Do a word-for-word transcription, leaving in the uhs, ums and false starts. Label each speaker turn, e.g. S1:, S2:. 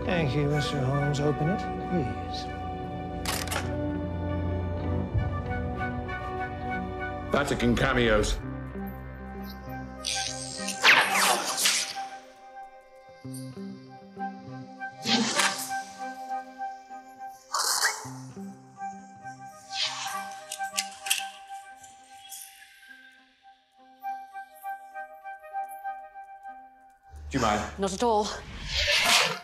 S1: Thank you, Mister Holmes. Open it, please.
S2: Vatican cameos. Do you mind?
S3: Not at all.